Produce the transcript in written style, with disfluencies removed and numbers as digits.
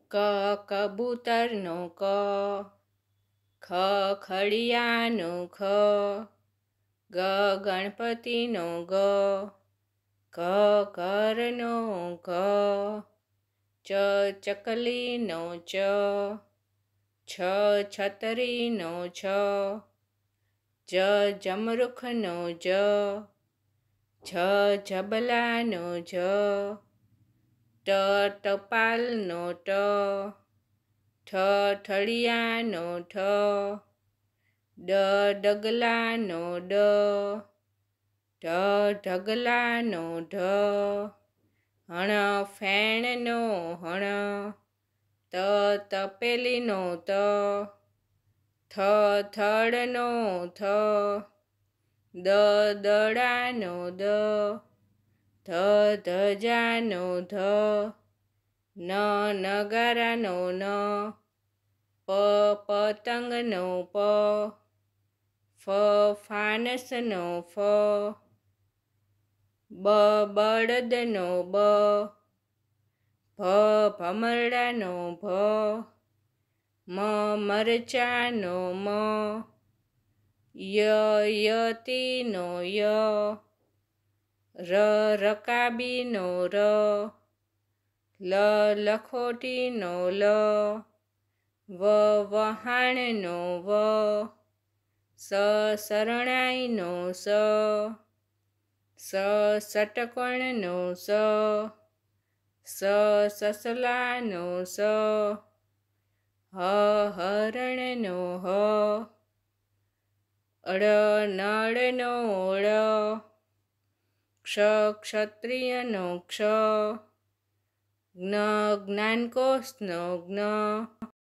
ક કબૂતરનો ક, ખ ખડિયાનો ખ, ગ ગણપતિનો ગ, ઘ ઘરનો ઘ, ચ ચકલીનો ચ, છ છતરીનો છ, જ જમરૂખનો જ, ઝ ઝબલાનો ઝ, ટ ટપાલનો ટ, ઠ ઠળિયાનો ઠ, ડ ડગલાનો ડ, ઢ ઢગલાનો ઢ, હણ ફેણનો હણ, ત તપેલીનો ત, થ થડનો થ, દ દડાનો દ, ધ ધજાનો ધ, ન નગારાનો ન, પ પતંગનો પ, ફ ફાનસનો ફ, બ બળદનો બ, ભ ભમરડાનો ભ, મ મરચાનો મ, યતીનો ય, રકાબીનો ર, લખોટીનો લ, વહાણનો વ, શરણાઈનો સ, ષટકોણનો સ, સસલાનો સ, હરણનો હ, નળનો ળ, ક્ષત્રિયનો ક્ષ, જ્ઞાનકોશનો જ્ઞ,